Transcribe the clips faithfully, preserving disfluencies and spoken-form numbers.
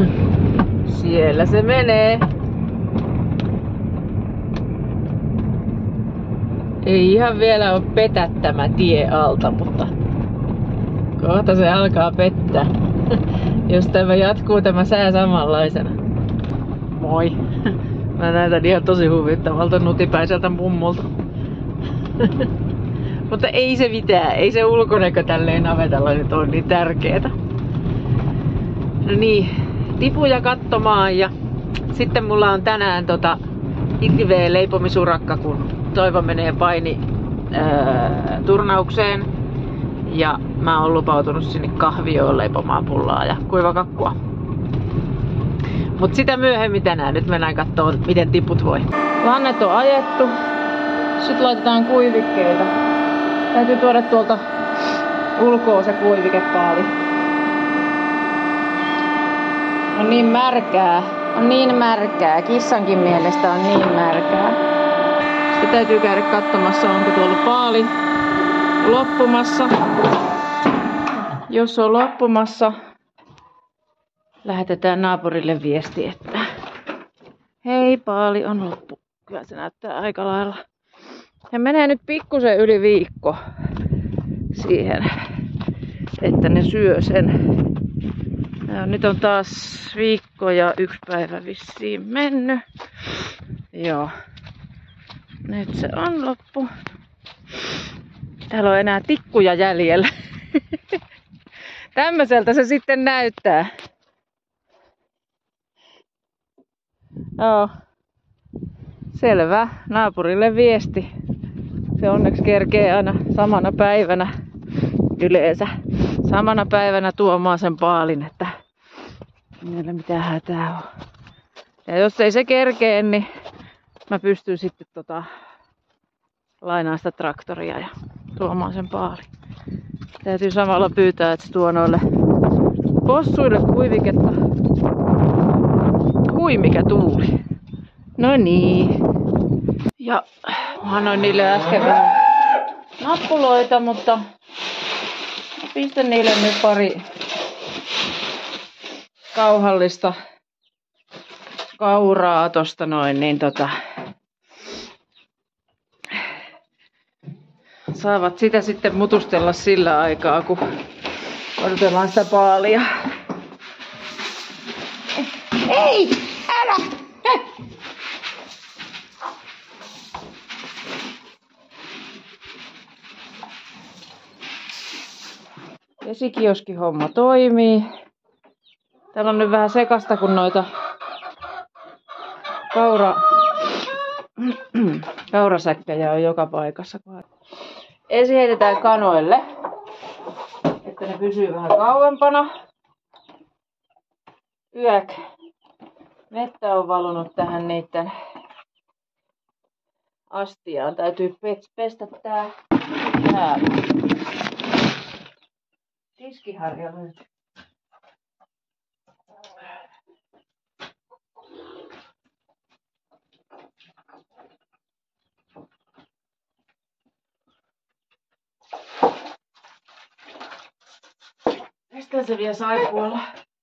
Siellä se menee. Ei ihan vielä ole petä tämä tie alta, mutta kohta se alkaa pettää. Jos tämä jatkuu tämä sää samanlaisena. Moi! Mä näytän ihan tosi huvittavalta nutipäiseltä mummulta. Mutta ei se mitään, ei se ulkonäkö tälleen navetalla nyt ole niin tärkeetä. No niin, tipuja katsomaan ja sitten mulla on tänään tota hirveä leipomisurakka, kun Toivo menee paini ää, turnaukseen. Ja mä oon lupautunut sinne kahvioon leipomaan pullaa ja kuivakakkua. Mut sitä myöhemmin tänään. Nyt mennään kattoo, miten tiput voi. Lannet on ajettu. Sitten laitetaan kuivikkeita. Täytyy tuoda tuolta ulkoa se kuivikepaali. On niin märkää. On niin märkää. Kissankin mielestä on niin märkää. Sitten täytyy käydä katsomassa, onko tuolla paali loppumassa. Jos on loppumassa, lähetetään naapurille viesti, että hei, paali on loppu. Kyllä se näyttää aika lailla. Ja menee nyt pikkusen yli viikko siihen, että ne syö sen. Ja nyt on taas viikko ja yksi päivä vissiin mennyt. Joo. Nyt se on loppu. Täällä on enää tikkuja jäljellä. Tämmöiseltä se sitten näyttää. Joo. Selvä. Naapurille viesti. Se onneksi kerkee aina samana päivänä yleensä. Samana päivänä tuomaan sen paalin, että meillä mitään hätää on. Ja jos ei se kerkee, niin mä pystyn sitten tota lainaan sitä traktoria ja tuomaan sen paalin. Täytyy samalla pyytää, että se tuo noille possuille kuiviketta. Hui mikä tuuli. No niin. Ja mä annoin niille äsken vähän nappuloita, mutta pistän niille nyt pari kauhallista kauraa tosta noin, niin tota saavat sitä sitten mutustella sillä aikaa, kun odotellaan sitä paalia. Ei! Älä! Vesikioski homma toimii. Täällä on nyt vähän sekasta, kun noita kaura... kaurasäkkejä on joka paikassa. Ensin heitetään kanoille, että ne pysyy vähän kauempana. Yök. Vettä on valunut tähän niitten astiaan. Täytyy pestä tää täällä. Tiskiharja löytyy. Mistä se vielä saippualla?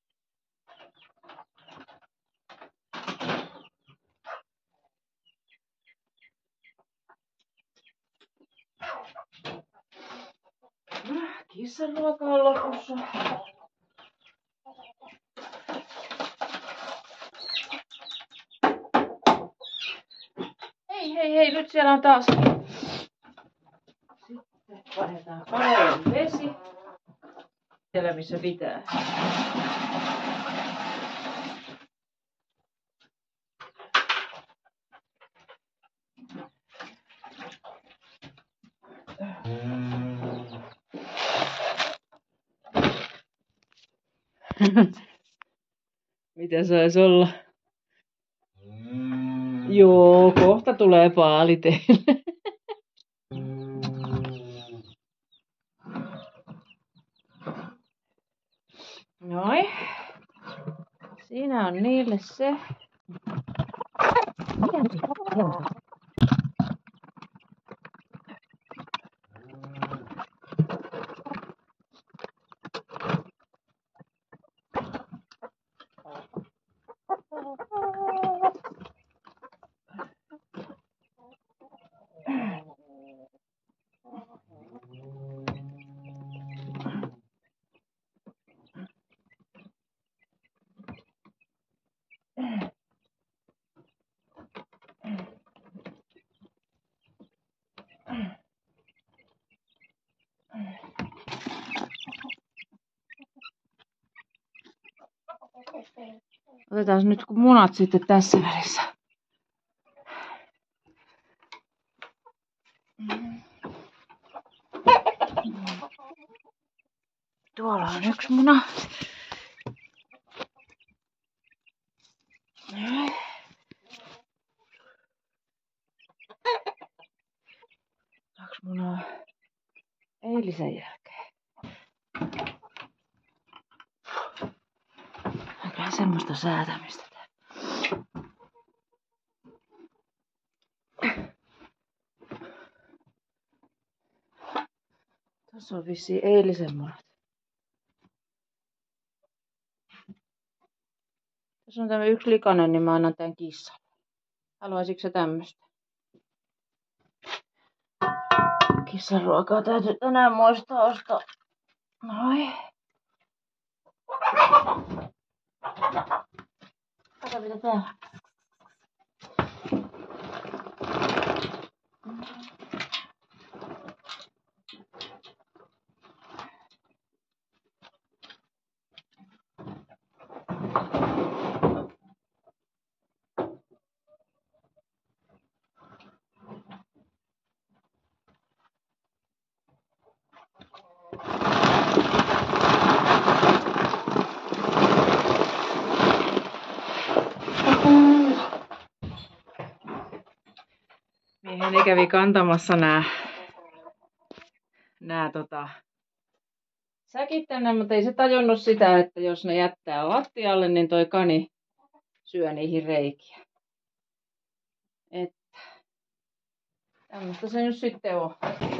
Kissan ruoka on lopussa. Hei, hei, hei, nyt siellä on taas. Sitten vaihdetaan kanojen vesi. Siellä missä pitää. Mitä saisi olla? Mm. Joo, kohta tulee paali teille. Noin. Siinä on niille se. Otetaan nyt munat sitten tässä välissä. Tuolla on yksi muna. Kaksi munaa eilisen jälkeen. Aika semmoista säätämistä tää. Tuossa on vissiin eilisen munat. Tässä on tämmönen yksi likainen, niin mä annan tän kissalle. Haluaisitko sä tämmöstä? Kissan ruokaa täytyy tänään muistaa ostaa. Noin. Kato mitä täällä. Mieheni kävi kantamassa nää, nää tota, säkit tänne, mutta ei se tajunnut sitä, että jos ne jättää lattialle, niin toi kani syö niihin reikiä. Että tämmöstä se nyt sitten on.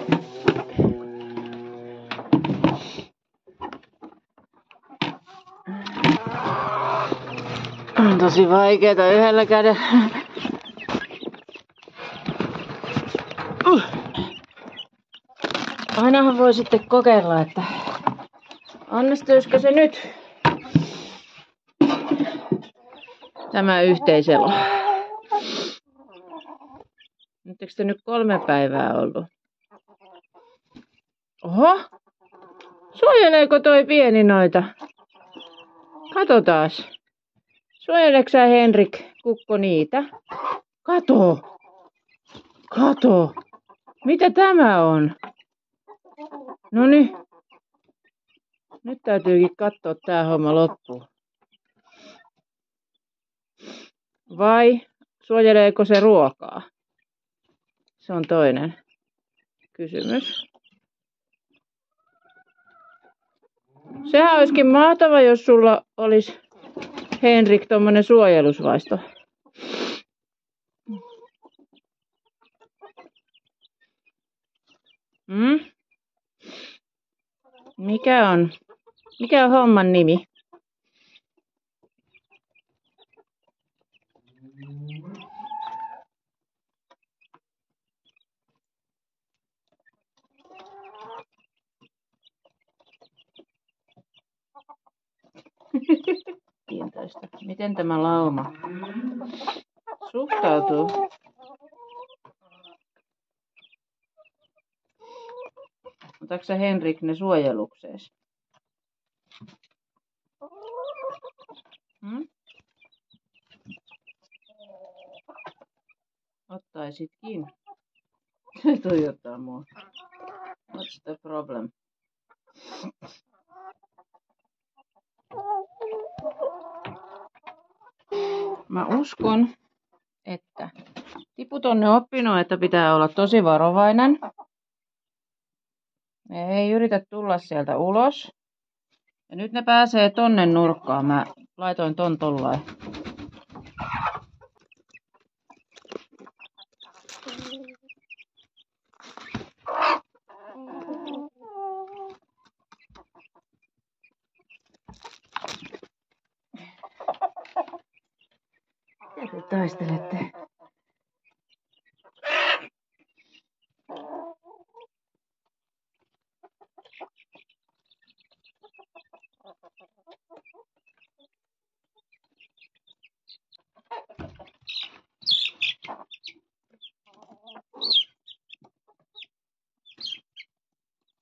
On tosi vaikeeta yhdellä kädellä. Ainahan voi sitten kokeilla, että onnistuisiko se nyt tämä yhteiselo. Oletteko te nyt kolme päivää ollut? Oho! Suojeleeko toi pieni noita? Katotaas. Suojeleeko sä Henrik Kukko niitä? Kato! Kato! Mitä tämä on? Noniin. Nyt täytyykin katsoa tää homma loppuun. Vai suojeleeko se ruokaa? Se on toinen kysymys. Sehän olisikin mahtava, jos sulla olisi, Henrik, tommonen suojelusvaisto. Hmm? Mikä on? Mikä on homman nimi? Kiintoista. Miten tämä lauma suhtautuu? Otatko sä Henrik ne suojelukseesi? Hmm? Ottaisitkin. Se tuijottaa mua. What's the problem? Mä uskon, että Tiput on ne oppinut, että pitää olla tosi varovainen. Ne ei yritä tulla sieltä ulos. Ja nyt ne pääsee tonne nurkkaan. Mä laitoin ton tollain. Mitä te taistelette?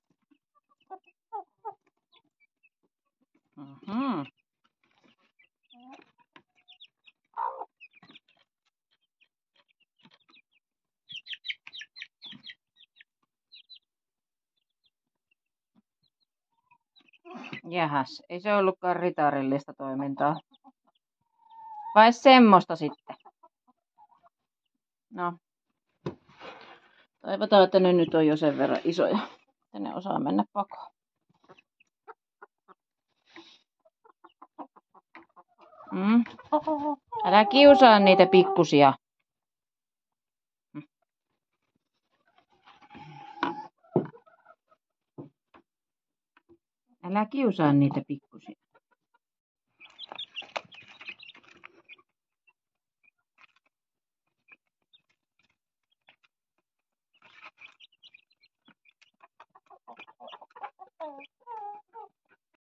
Mhm. Jahas, ei se ollutkaan ritarillista toimintaa. Vai semmoista sitten? No. Toivotaan, että ne nyt on jo sen verran isoja, että ne osaa mennä pakoon. Mm. Älä kiusaa niitä pikkusia. Älä kiusaa niitä pikkusia.